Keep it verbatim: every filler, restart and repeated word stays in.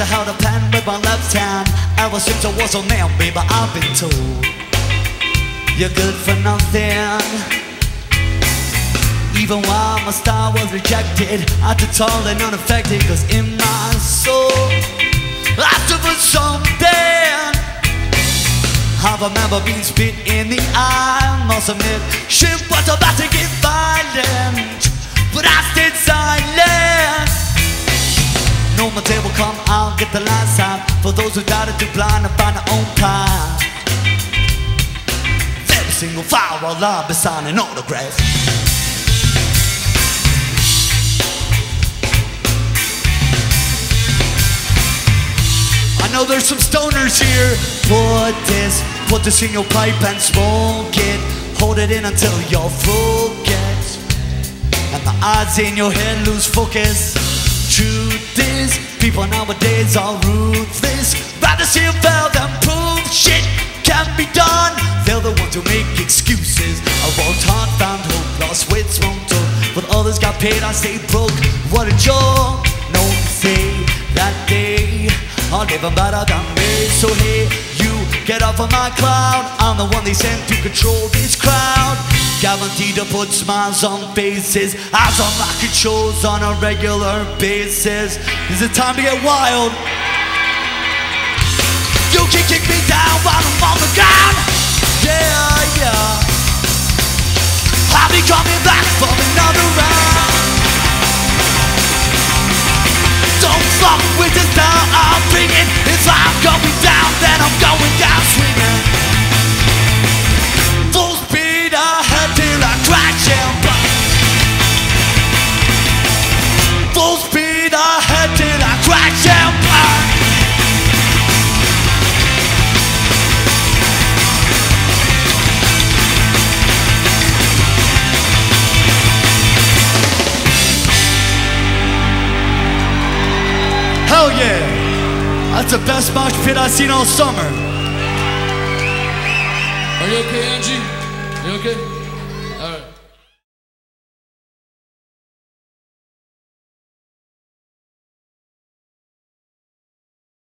held a pen with my left hand. Ever since I was a man, baby, I've been told you're good for nothing. Even while my star was rejected, I stood tall and unaffected, cause in my soul I stood for something. I remember being spit in the eye. Must admit, shit was about to get violent, but I stayed silent. No more day will come, I'll get the last time. For those who doubted too blind to find their own path. Every single file while I'll be signing autographs. I know there's some stoners here. Put this, put this in your pipe and smoke it. Hold it in until you're focused, and the odds in your head lose focus. Truth is, people nowadays are ruthless. Rather see a fail than prove shit can be done. They're the ones who make excuses. I worked hard, found hope, lost weight, smoked up, but others got paid, I stayed broke. What a joke, no one say that they are living better than me. So hey, you get off of my cloud. I'm the one they sent to control this crowd. Guaranteed to put smiles on faces as I'm rocking shows on a regular basis. Is it time to get wild? You can kick me down while I'm on the ground. Yeah, yeah, I'll be coming back from another round. Don't fuck with this down I'm bringing. If I'm going down, then I'm going down swinging. Full speed ahead till I crash and burn. Full speed ahead till I crash and burn. Hell yeah! That's the best mosh pit I've seen all summer. Are you okay, Angie? You okay?